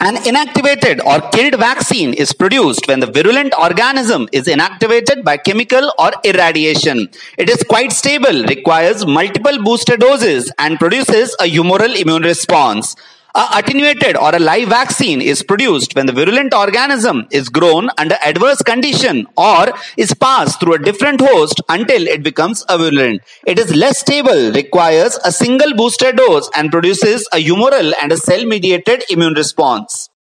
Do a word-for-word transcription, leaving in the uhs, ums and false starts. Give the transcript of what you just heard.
An inactivated or killed vaccine is produced when the virulent organism is inactivated by chemical or irradiation. It is quite stable, requires multiple booster doses, and produces a humoral immune response. A attenuated or a live vaccine is produced when the virulent organism is grown under adverse condition or is passed through a different host until it becomes virulent. It is less stable, requires a single booster dose, and produces a humoral and a cell-mediated immune response.